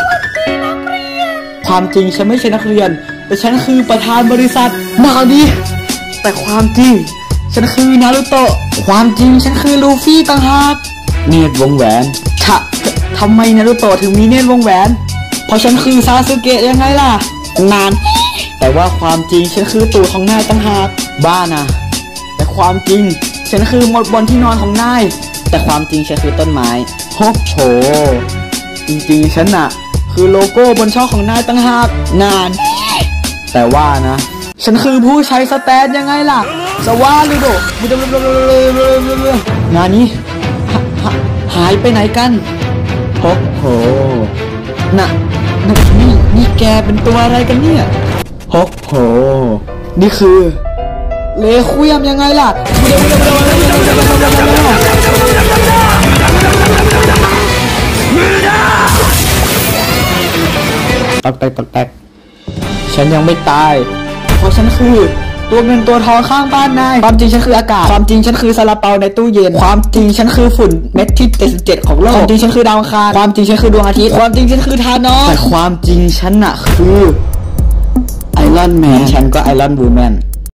ความจริงฉันไม่ใช่นักเรียนแต่ฉันคือประธานบริษัทมาดิแต่ความจริงฉันคือนารูโตะความจริงฉันคือลูฟี่ต่างหากเนตรวงแหวนทำไมนารูโตะถึงมีเนตรวงแหวนเพราะฉันคือซาสึเกะยังไงล่ะนานแต่ว่าความจริงฉันคือตูดของนายต่างหากบ้านะแต่ความจริงฉันคือหมดบนที่นอนของนายแต่ความจริงฉันคือต้นไม้โอ้โหจริงๆฉันน่ะคือโลโก้บนช่องของนายต่างหากนานแต่ว่านะฉันคือผู้ใช้สแตนยังไงล่ะสวาลูโดงานนี้หายไปไหนกันโอ้โหนี่แกเป็นตัวอะไรกันเนี่ยโอ้โหนี่คือเลคุยมยังไงล่ะตักฉันยังไม่ตายเพราะฉันคือตัวเงินตัวทองข้างบ้านนายความจริงฉันคืออากาศความจริงฉันคือซาลาเปาในตู้เย็นความจริงฉันคือฝุ่นเม็ดที่77ของโลกความจริงฉันคือดาวอังคารความจริงฉันคือดวงอาทิตย์ความจริงฉันคือธานอสแต่ความจริงฉันน่ะคือไอรอนแมนฉันก็ไอรอนวูแมน